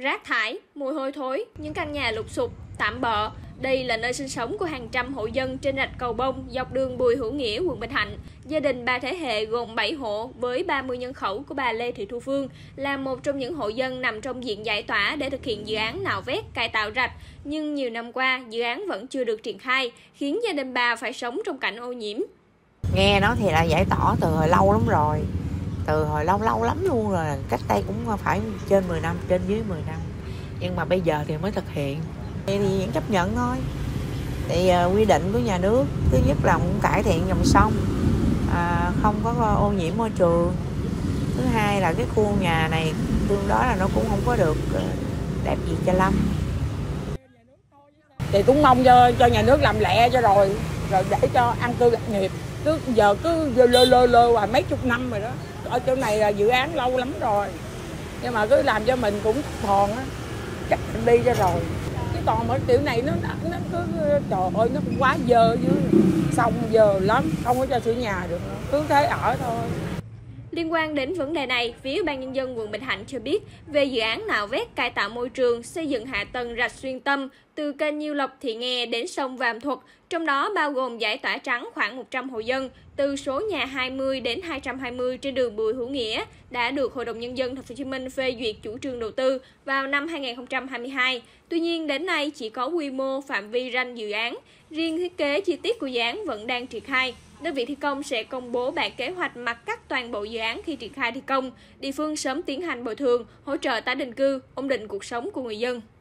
Rác thải, mùi hôi thối, những căn nhà lụp xụp, tạm bợ. Đây là nơi sinh sống của hàng trăm hộ dân trên rạch Cầu Bông, dọc đường Bùi Hữu Nghĩa, quận Bình Thạnh. Gia đình 3 thế hệ gồm 7 hộ với 30 nhân khẩu của bà Lê Thị Thu Phương là một trong những hộ dân nằm trong diện giải tỏa để thực hiện dự án nạo vét cải tạo rạch. Nhưng nhiều năm qua, dự án vẫn chưa được triển khai, khiến gia đình bà phải sống trong cảnh ô nhiễm. Nghe nói thì là giải tỏa từ hồi lâu lắm rồi, từ hồi lâu lắm luôn rồi, cách đây cũng phải trên 10 năm, trên dưới 10 năm. Nhưng mà bây giờ thì mới thực hiện. Thì vẫn chấp nhận thôi. Thì quy định của nhà nước, thứ nhất là cũng cải thiện dòng sông, không có ô nhiễm môi trường. Thứ hai là cái khu nhà này tương đối là nó cũng không có được đẹp gì cho lắm. Thì cũng mong cho nhà nước làm lẹ cho rồi để cho an cư lạc nghiệp. Giờ cứ lơ hoài mấy chục năm rồi đó. Ở chỗ này là dự án lâu lắm rồi. Nhưng mà cứ làm cho mình cũng thòn á, chắc mình đi cho rồi. Chứ còn ở kiểu này nó cứ trời ơi nó cũng quá dơ dưới. Xong dơ lắm, không có cho sửa nhà được nữa. Cứ thế ở thôi. Liên quan đến vấn đề này, phía Ủy ban Nhân dân quận Bình Thạnh cho biết về dự án nạo vét cải tạo môi trường, xây dựng hạ tầng rạch xuyên tâm từ kênh Nhiêu Lộc Thị Nghè đến sông Vàm Thuật, trong đó bao gồm giải tỏa trắng khoảng 100 hộ dân từ số nhà 20 đến 220 trên đường Bùi Hữu Nghĩa đã được Hội đồng Nhân dân Thành phố Hồ Chí Minh phê duyệt chủ trương đầu tư vào năm 2022. Tuy nhiên đến nay chỉ có quy mô phạm vi ranh dự án, riêng thiết kế chi tiết của dự án vẫn đang triển khai. Đơn vị thi công sẽ công bố bản kế hoạch mặt cắt toàn bộ dự án khi triển khai thi công, địa phương sớm tiến hành bồi thường, hỗ trợ tái định cư, ổn định cuộc sống của người dân.